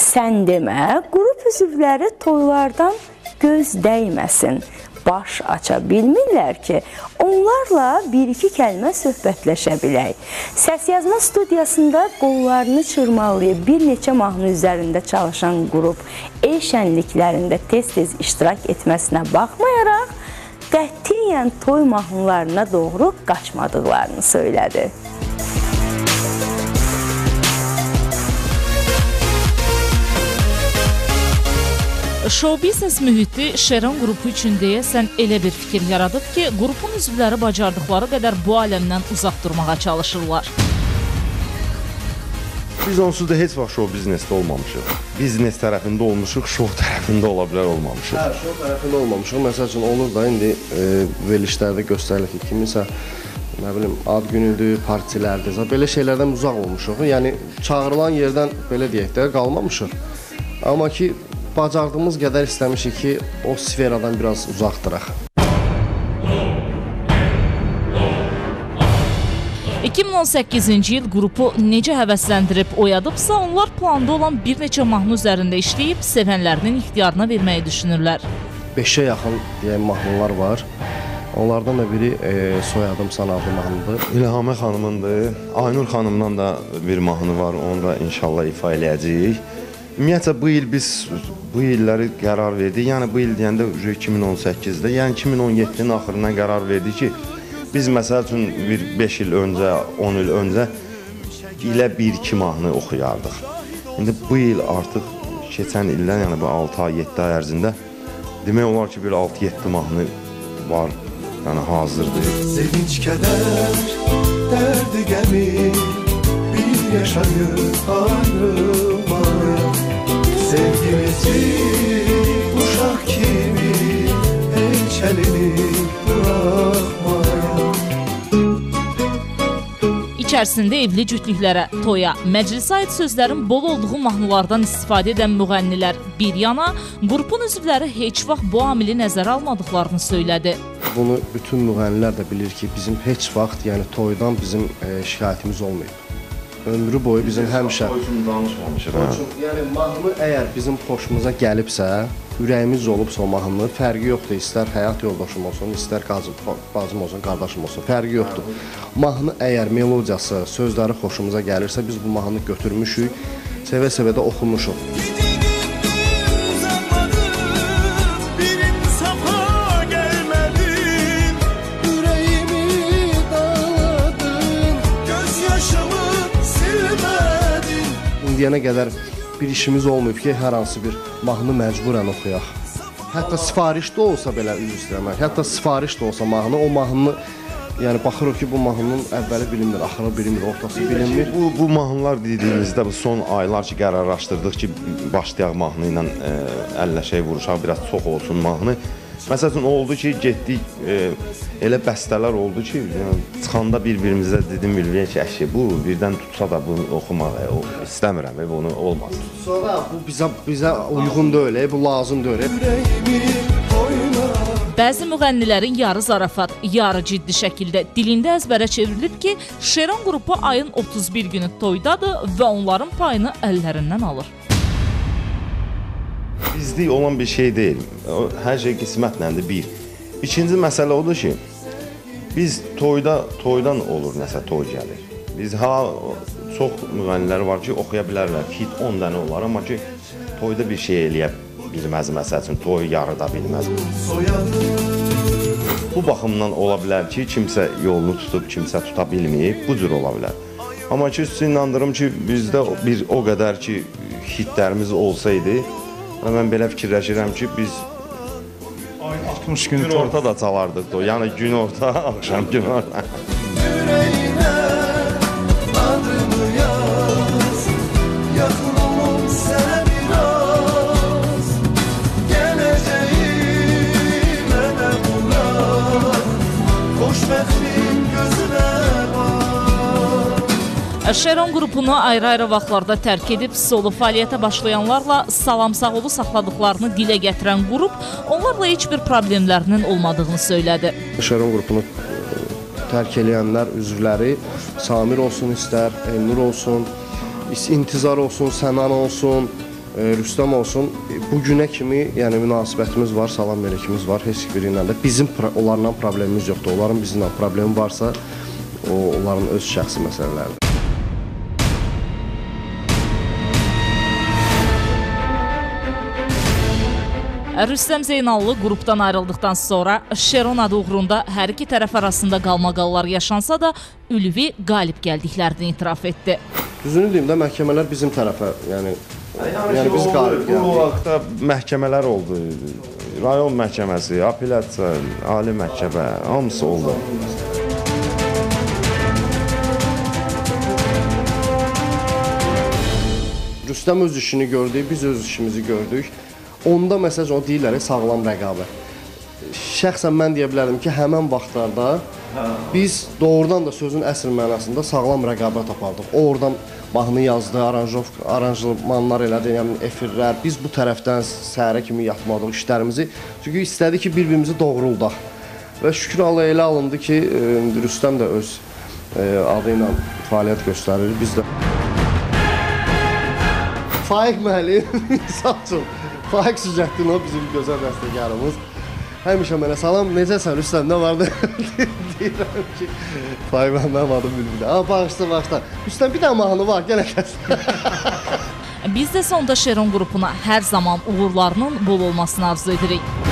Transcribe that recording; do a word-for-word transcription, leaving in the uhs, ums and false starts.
Sən demə, qrup üzvləri toylardan göz dəyməsin, baş aça bilmirlər ki, onlarla bir-iki kəlmə söhbətləşə bilək. Səsyazma studiyasında qollarını çırmalayıb bir neçə mahnı üzərində çalışan qrup el şənliklərində tez-tez iştirak etməsinə baxmayaraq, qətiyyən toy mahnılarına doğru qaçmadıqlarını söylədi. Show biznes mühiti Şeron qrupu üçün deyəsən elə bir fikir yaradıb ki, qrupun üzvləri bacardıqları qədər bu aləmdən uzaq durmağa çalışırlar. Biz onsuz da heç vaxt show biznesdə olmamışıq. Biznes tərəfində olmuşuq, show tərəfində ola bilər olmamışıq. Hə, show tərəfində olmamışıq. Məsəl üçün olur da indi e, verilişlərdə göstərilir ki, kimisə nə bilim, ad günüdür, partilərdir, belə şeylərdən uzaq olmuşuq. Yəni çağırılan yerdən belə deyək də qalmamışıq. Amma ki bacardığımız qədər istəmişik ki, o sferadan biraz uzaqdıraq. iki min on səkkizinci il qrupu necə həvəsləndirib oyadıbsa, onlar planda olan bir neçə mahnı üzərində işləyib, sevənlərinin ixtiyarına verməyi düşünürlər. beşə yaxın deyək, mahnılar var. Onlardan da biri e, Soyadım Sən adlı mahnıdır. İlhamə xanımındır. Aynur xanımdan da bir mahnı var, onu da inşallah ifa eləyəcəyik. Ümumiyyətlə, bu il biz bu illəri qərar verdik. Yəni, bu il deyəndə iki min on səkkizdə, yəni iki min on yeddinin axırından qərar verdik ki, biz məsəl üçün bir beş il öncə, on il öncə ilə bir-iki mahnı oxuyardıq. İndi bu il artıq keçən ildən, yəni bu altı ay, yeddi ay ərzində demək olar ki, bir altı yeddi mahnı var, yəni hazırdır. Sevinç, kədər, dərdi, gəmi, bir yaşayır ayrılmaya. Sevgimizi uşaq kimi heç əlini bıraxmaya. İçərisində evli cütlüklərə, toya, məclisə aid sözlərin bol olduğu mahnılardan istifadə edən müğənnilər bir yana, qrupun üzvləri heç vaxt bu amili nəzərə almadıqlarını söylədi. Bunu bütün müğənnilər də bilir ki, bizim heç vaxt, yəni toydan bizim e, şikayətimiz olmayıb. Ömrü boyu bizim həmişə danışmamışıq. Yəni mahnı əgər bizim xoşumuza gəlibsə, ürəyimiz olubsa o mahnı, fərqi yoxdur. İstər həyat yoldaşım olsun, istər bacım olsun, qardaşım olsun, fərqi yoxdur. Mahnı əgər melodiyası, sözləri xoşumuza gəlirsə, biz bu mahnını götürmüşük, sevə-sevə də oxumuşuq. İndiyənə qədər bir işimiz olmayıb ki, hər hansı bir mahnı məcburən oxuyaq. Hətta sifariş də olsa belə üzr istəyirəm. Hətta sifariş də olsa mahnı, o mahnını yəni baxırıq ki, bu mahnının əvvəli bilinmir, axırı bilinmir, ortası bilinmir. Bu bu mahnılar dediyimizdə bu son aylar ki, qərarlaşdırdıq ki, başlayaq mahnı ilə e, əlləşək, vuruşaq, biraz çox olsun mahnı. Məsələn, oldu ki, getdik, e, elə bəstələr oldu ki, yəni, çıxanda bir-birimizə dedim, bilməyək ki, əşi, bu birdən tutsa da bunu oxumaq, e, o, istəmirəm, e, bunu olmaz. Sonra bu bizə, bizə uyğun deyil, bu lazım deyil. Bəzi müğənnilərin yarı zarafat, yarı ciddi şəkildə dilində əzbərə çevrilib ki, Şeron qrupu ayın otuz bir günü toydadır və onların payını əllərindən alır. Bizlik olan bir şey deyil. Hər şey qismətləndi bir. İkinci məsələ odur ki, biz toyda, toydan olur nəsə toy gəlir. Biz ha, çox müğənnilər var ki, oxuya bilərlər, hit on dənə olar, amma ki, toyda bir şey eləyə bilməz, məsəl üçün, toyu yarıda bilməz. Bu baxımdan ola bilər ki, kimsə yolunu tutub, kimsə tuta bilməyib, bu cür ola bilər. Amma ki, sizi inandırım ki, bizdə bir o qədər ki, hitlərimiz olsaydı, mən belə fikirləşirəm ki, biz altmış gün orta da çalardıq da, yəni gün orta, axşam gün orta. Yüreğine adını yaz, yakın olun sənə biraz. Gələcəyim mənə bırak, xoşbəxtlik gözünə bak. Şeron qrupunu ayrı-ayrı vaxtlarda tərk edib solo fəaliyyətə başlayanlarla salam-sağolu saxladıqlarını dilə gətirən qrup onlarla heç bir problemlərinin olmadığını söylədi. Şeron qrupunu tərk eləyənlər, üzvləri Samir olsun, istər Elnur olsun, İntizar olsun, Sənan olsun, e, e, Rüstəm olsun, bu günə kimi yəni münasibətimiz var, salam velikimiz var, heç biri ilə də bizim onlarla problemimiz yoxdur. Onların bizimlə problemi varsa, o onların öz şəxsi məsələləridir. Rüstəm Zeynallı qrupdan ayrıldıqdan sonra Şeron adı uğrunda hər iki tərəf arasında qalmaqallar yaşansa da ülvi qalib gəldiklərini etiraf etdi. Düzünü deyim də məhkəmələr bizim tərəfə, yəni yəni biz qalib gəldik. Bu vaxtda məhkəmələr oldu. Rayon məhkəməsi, apellyasiya, ali məhkəmə, hamısı oldu. Rüstəm öz işini gördü, biz öz işimizi gördük. Onda məsəl o deyirlər sağlam rəqabət. Şəxsən mən deyə bilərdim ki, həmin vaxtlarda biz doğrudan da sözün əsl mənasında sağlam rəqabət apardıq. O oradan mahnı yazdı, aranjov, aranjmanlar elədi, yəni efirlər. Biz bu tərəfdən səhərə kimi yatmadıq işlərimizi. Çünki istədi ki, bir-birimizi doğruldaq. Və şükür Allah elə alındı ki, Rüstəm də öz adı ilə fəaliyyət göstərir. Biz də Faiq müəllim, misal üçün, Faiq Sücətdin o bizim gözəl dəstəkarımız. Həmişə mənə salam, necəsən Rüstəm, nə vardı? Deyirəm ki, Faiq mənim adım bilmirəm. Amma bağışla, bağışla. Rüstəm bir dənə mahnı var, gələ kəsin. Biz də sonda Şeron qrupuna hər zaman uğurlarının bol olmasını arzu edirik.